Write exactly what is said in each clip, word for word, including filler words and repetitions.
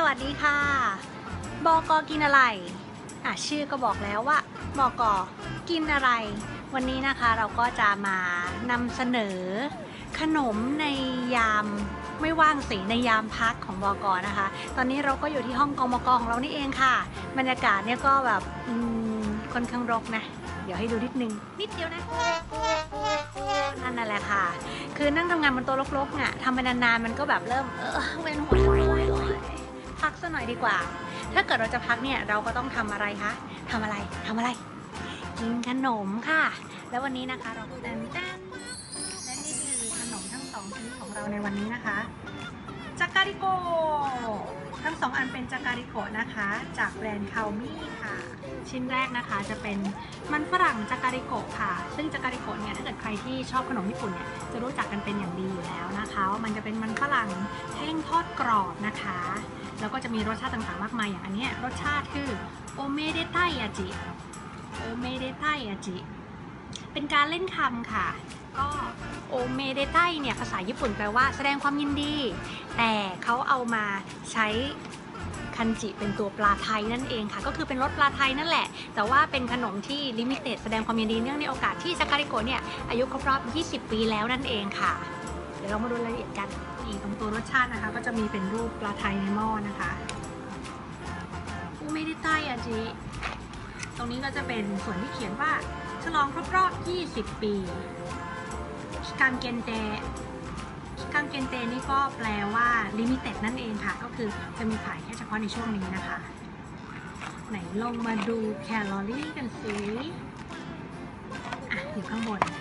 วัสดีค่ะบกกินอะไรอ่ะชื่อก็บอกแล้วว่าบกกินอะไรวันนี้นะคะเราก็จะมานำเสนอขนมในยามไม่ว่างสิในยามพักของบกนะคะตอนนี้เราก็อยู่ที่ห้องกมกของเรานี่เองค่ะบรรยากาศเนี่ยก็แบบค่อนข้างรกนะเดี๋ยวให้ดูนิดนึงนิดเดียวนะนั่นแหละค่ะคือนั่งทำงานบนโต๊ะรกๆอ่ะทำไปนานๆมันก็แบบเริ่มเออเวียนหัวพักสักหน่อยดีกว่าถ้าเกิดเราจะพักเนี่ยเราก็ต้องทำอะไรคะทำอะไรทำอะไรกินขนมค่ะแล้ววันนี้นะคะเราแตนแตนและนี่คือขนมทั้งสองชนิดของเราในวันนี้นะคะจาการิโกทั้งสองอันเป็นจาการิโกนะคะจากแบรนด์คามี่ค่ะชิ้นแรกนะคะจะเป็นมันฝรั่งจาการิโกค่ะซึ่งจาการิโกเนี่ยถ้าเกิดใครที่ชอบขนมญี่ปุ่นเนี่ยจะรู้จักกันเป็นอย่างดีอยู่แล้วนะคะว่ามันจะเป็นมันฝรั่งแห้งทอดกรอบนะคะแล้วก็จะมีรสชาติต่างๆมากมายอย่างอันนี้รสชาติคือโอเมเดไตอาจิโอเมเดไตอาจิเป็นการเล่นคำค่ะก็โอเมเดไตเนี่ยภาษาญี่ปุ่นแปลว่าแสดงความยินดีแต่เขาเอามาใช้คันจิเป็นตัวปลาไทยนั่นเองค่ะก็คือเป็นรสปลาไทยนั่นแหละแต่ว่าเป็นขนมที่ลิมิเต็ดแสดงความยินดีเนื่องในโอกาสที่จาการิโกะเนี่ยอายุครบรอบยี่สิบปีแล้วนั่นเองค่ะเดี๋ยวเรามาดูรายละเอียดกันอีกตรงตัวรสชาตินะคะก็จะมีเป็นรูปปลาไทยในหม้อนะคะอูเมดิไตอาจิตรงนี้ก็จะเป็นส่วนที่เขียนว่าฉลองครบรอบยี่สิบปีคิคังเกนเตคิคังเกนเตนี่ก็แปลว่าลิมิเต็ดนั่นเองค่ะก็คือจะมีขายแค่เฉพาะในช่วงนี้นะคะไหนลงมาดูแคลอรี่กันสิอ่ะอยู่ข้างบน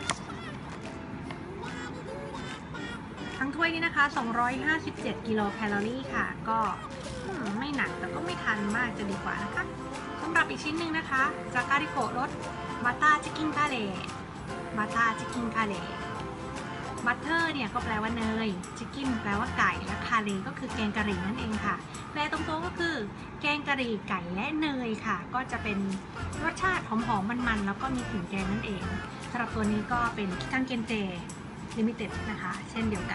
ทั้งถ้วยนี้นะคะสองร้อยห้าสิบเจ็ดกิโลแคลอรี่ค่ะก็ไม่หนักแต่ก็ไม่ทันมากจะดีกว่านะคะสำหรับอีกชิ้นหนึ่งนะคะจาการิโกะรสบัตตาชิคกิ้งคาเร่บัตตาชิคกิ้งคาเร่บัตเตอร์เนี่ยก็แปลว่าเนยชิคกิ้นแปลว่าไก่และคาเร่ก็คือแกงกะหรี่นั่นเองค่ะแปลตรงๆก็คือแกงกะหรี่ไก่และเนยค่ะก็จะเป็นรสชาติหอมๆมันๆแล้วก็มีกลิ่นแกงนั่นเองสำหรับตัวนี้ก็เป็นคิคังเกนเตลิมิเต็ดนะคะเช่นเดียวกัน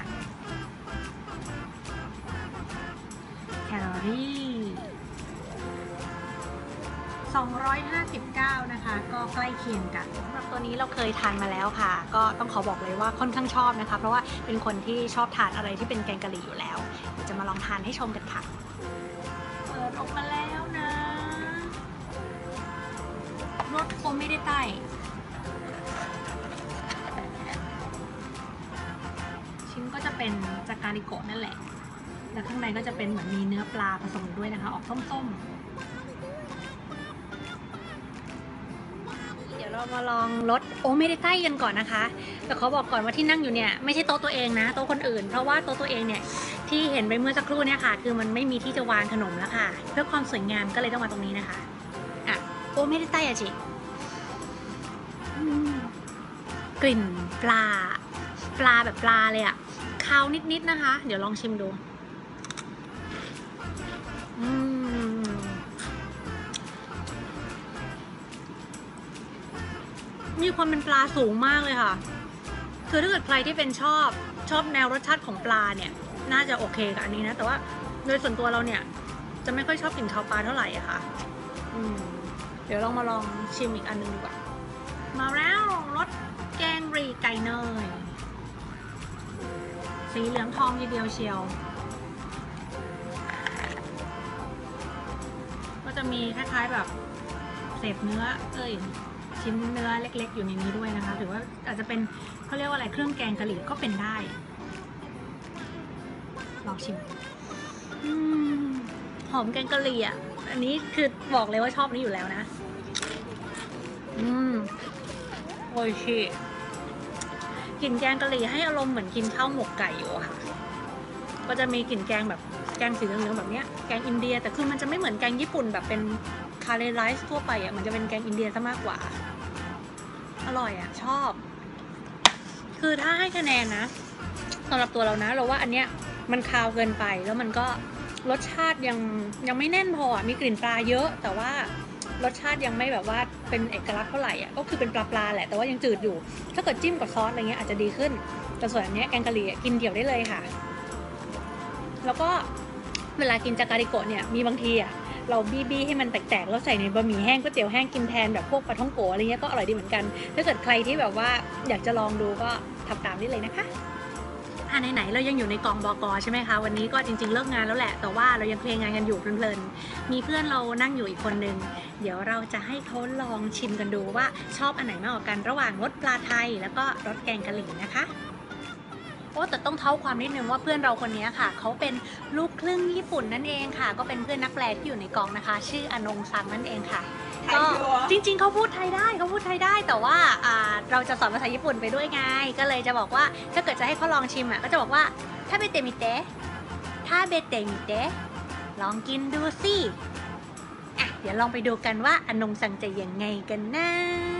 แคลอรี่สองร้อยห้าสิบเก้านะคะก็ใกล้เคียงกันสำหรับตัวนี้เราเคยทานมาแล้วค่ะก็ต้องขอบอกเลยว่าค่อนข้างชอบนะคะเพราะว่าเป็นคนที่ชอบทานอะไรที่เป็นแกงกะหรี่อยู่แล้วจะมาลองทานให้ชมกันค่ะเปิดออกมาแล้วนะรสโอเมเดไตชิ้นก็จะเป็นจาการิโกะนั่นแหละแล้วข้างในก็จะเป็นเหมือนมีเนื้อปลาผสมด้วยนะคะออกส้มๆเดี๋ยวเรามาลองรสโอเมเดไตกันก่อนนะคะแต่เขาบอกก่อนว่าที่นั่งอยู่เนี่ยไม่ใช่โต๊ะตัวเองนะโต๊ะคนอื่นเพราะว่าโต๊ะตัวเองเนี่ยที่เห็นไปเมื่อสักครู่เนี่ยค่ะคือมันไม่มีที่จะวางขนมแล้วค่ะเพื่อความสวยงามก็เลยต้องมาตรงนี้นะคะอ่ะโอเมเดไตอะจิกลิ่นปลาปลาแบบปลาเลยอะคาวนิดๆนะคะเดี๋ยวลองชิมดูอืมมีความเป็นปลาสูงมากเลยค่ะคือถ้าเกิดใครที่เป็นชอบชอบแนวรสชาติของปลาเนี่ยน่าจะโอเคกับอันนี้นะแต่ว่าโดยส่วนตัวเราเนี่ยจะไม่ค่อยชอบกลิ่นคาวปลาเท่าไหร่อะค่ะอืมเดี๋ยวลองมาลองชิมอีกอันนึงดีกว่ามาแล้วรสแกงหรี่ไก่เนยสีเหลืองทองทีเดียวเชียวก็จะมีคล้ายๆแบบเศษเนื้อเอ้ยชิ้นเนื้อเล็กๆอยู่ในนี้ด้วยนะคะหรือว่าอาจจะเป็นเขาเรียกว่าอะไรเครื่องแกงกะหรี่ก็เป็นได้ลองชิมอืมหอมแกงกะหรี่อ่ะอันนี้คือบอกเลยว่าชอบนี้อยู่แล้วนะอืมโอ้ยชิกลิ่นแกงกะหรี่ให้อารมณ์เหมือนกินข้าวหมกไก่อยู่ค่ะก็จะมีกลิ่นแกงแบบแกงสีเหลืองๆแบบเนี้ยแกงอินเดียแต่คือมันจะไม่เหมือนแกงญี่ปุ่นแบบเป็นคาเรไรซ์ทั่วไปอ่ะมันจะเป็นแกงอินเดียซะมากกว่าอร่อยอ่ะชอบคือถ้าให้คะแนนนะสำหรับตัวเรานะเราว่าอันเนี้ยมันคาวเกินไปแล้วมันก็รสชาติยังยังไม่แน่นพอมีกลิ่นปลาเยอะแต่ว่ารสชาติยังไม่แบบว่าเป็นเอกลักษณ์เท่าไหร่อ่ะก็คือเป็นปลาปลาแหละแต่ว่ายังจืดอยู่ถ้าเกิดจิ้มกับซอสอะไรเงี้ยอาจจะดีขึ้นแต่ส่วนอันเนี้ยแกงกะหรี่กินเดี่ยวได้เลยค่ะแล้วก็เวลากินจาการิโกะเนี่ยมีบางทีอ่ะเราบี้บี้ให้มันแตกๆแล้วใส่ในบะหมี่แห้งก๋วยเตี๋ยวแห้งกินแทนแบบพวกปลาท่องโกะอะไรเงี้ยก็อร่อยดีเหมือนกันถ้าเกิดใครที่แบบว่าอยากจะลองดูก็ทำตามได้เลยนะคะอ่าไหนๆเรายังอยู่ในกองบก.ใช่ไหมคะวันนี้ก็จริงๆเลิกงานแล้วแหละแต่ว่าเรายังเพลงงานกันอยู่เพลินๆมีเพื่อนเรานั่งอยู่อีกคนนึงเดี๋ยวเราจะให้เขาลองชิมกันดูว่าชอบอันไหนมากกว่ากันระหว่างรสปลาไทยแล้วก็รสแกงกะหรี่นะคะโอ้แต่ต้องเท้าความนิดนึงว่าเพื่อนเราคนนี้ค่ะเขาเป็นลูกครึ่งญี่ปุ่นนั่นเองค่ะก็เป็นเพื่อนนักแปลที่อยู่ในกองนะคะชื่ออนงซังนั่นเองค่ะก็จริงๆเขาพูดไทยได้เขาพูดไทยได้แต่ว่าเราจะสอนภาษาญี่ปุ่นไปด้วยไงก็เลยจะบอกว่าถ้าเกิดจะให้เขาลองชิมอ่ะก็จะบอกว่าถ้าเบเตมิเตะถ้าเบเตมิเตะลองกินดูสิอ่ะเดี๋ยวลองไปดูกันว่าอนงซังจะยังไงกันนะ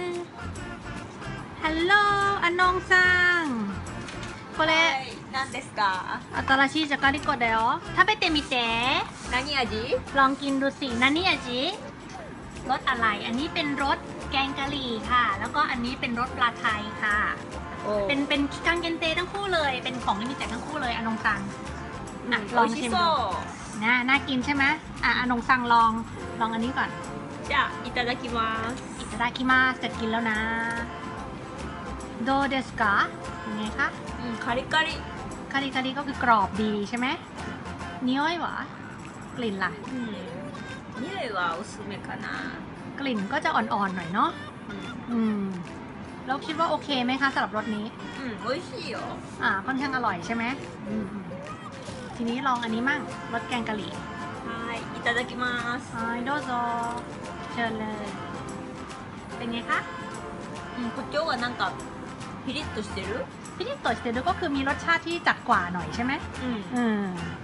ฮัลโหลอนงซังこれ何ですか？ 新しいじゃがりこだよ食べてみて何味？ ลองกินดูสินานี่อาจิรสอะไรอันนี้เป็นรสแกงกะหรี่ค่ะแล้วก็อันนี้เป็นรสปลาไทยค่ะเป็นเป็นคังเกนเตทั้งคู่เลยเป็นของลิมิเต็ดทั้งคู่เลยอนงซังอ่ะลองชิมดูนะน่ากินใช่ไหมอ่ะอนงซังลองลองอันนี้ก่อนじゃあいただきます。 อิตาดาคิมาสจะกินแล้วนะโดเดสกะยังไงคะうん、カリカリ。 คาริคาริก็คือกรอบดีใช่ไหมเนื้อหวะกลิ่นล่ะうん。匂いは薄めかな。 กลิ่นก็จะอ่อนๆหน่อยเนาะอืมแล้วคิดว่าโอเคไหมคะสำหรับรสนี้うん、美味しいよ。 อ่าค่อนข้างอร่อยใช่ไหมอืมทีนี้ลองอันนี้มั่งรสแกงกะหรี่はい、いただきます。 はいどうぞเชิญเลยเป็นไงคะうん、こっちはなんかピリッとしてる？ พิจิตรสเตดูก็คือมีรสชาติที่จัดกว่าหน่อยใช่ไหมうん。 อืม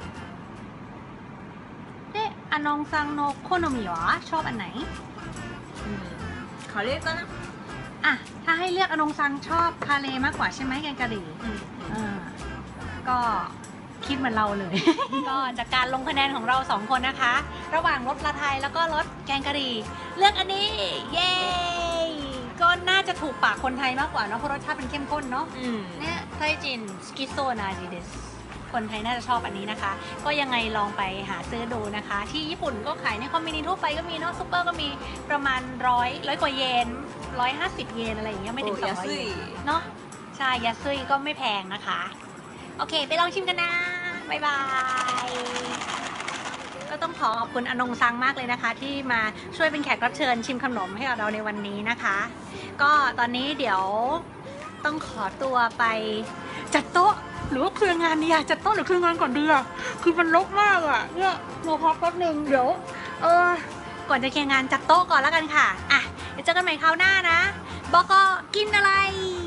でอนงซังโนโคโนมิวะชอบอันไหนうん、カレーかな？ อ่ะถ้าให้เลือกอนงซังชอบคาเลมากกว่าใช่ไหมแกงกะหรี่うん。 อ่าก็คิดเหมือนเราเลย ก็จากการลงคะแนนของเราสองคนนะคะ ระหว่างรสปลาไทยแล้วก็รสแกงกะหรี่เลือกอันนี้เย้ก็น่าจะถูกปากคนไทยมากกว่าเนาะเพราะรสชาติเป็นเข้มข้นเนาะうん。 เนี่ยไทจินสกิโซนาจิเดสคนไทยน่าจะชอบอันนี้นะคะ ก็ยังไงลองไปหาซื้อดูนะคะ ที่ญี่ปุ่นก็ขายในคอมมิวนิทั่วไปก็มีเนาะซุปเปอร์ก็มีประมาณร้อยร้อยกว่าเยนร้อยห้าสิบเยนอะไรอย่างเงี้ยไม่ถึงสองร้อยเยนเนาะใช่ยาซุยก็ไม่แพงนะคะโอเคไปลองชิมกันนะบ๊ายบายก็ต้องขอขอบคุณอนงซังมากเลยนะคะ ที่มาช่วยเป็นแขกรับเชิญชิมขนมให้กับเราในวันนี้นะคะ ก็ตอนนี้เดี๋ยวต้องขอตัวไปจัดโต๊ะหรือว่าเคลียร์งานดีอะจัดโต๊ะหรือเคลียร์งานก่อนดีอะคือมันรกมากอะเนี่ยโมพักแป๊บนึงเดี๋ยวเออก่อนจะเคลียร์งานจัดโต๊ะก่อนแล้วกันค่ะอ่ะเดี๋ยวเจอกันใหม่คราวหน้านะบอกกินอะไร